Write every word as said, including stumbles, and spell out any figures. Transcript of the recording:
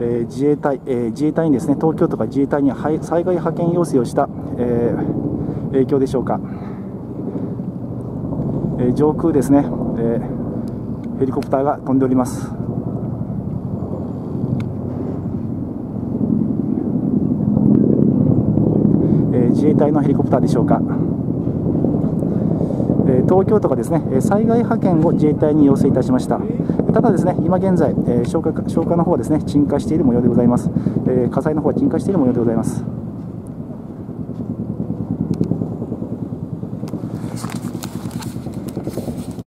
えー、自衛隊、えー、自衛隊にですね、東京都が自衛隊に災害派遣要請をした、えー、影響でしょうか。えー、上空ですね、えー、ヘリコプターが飛んでおります。えー、自衛隊のヘリコプターでしょうか。えー、東京都がですね、災害派遣を自衛隊に要請いたしました。ただですね、今現在、えー、消火、消火の方はですね、鎮火している模様でございます。えー、火災の方は鎮火している模様でございます。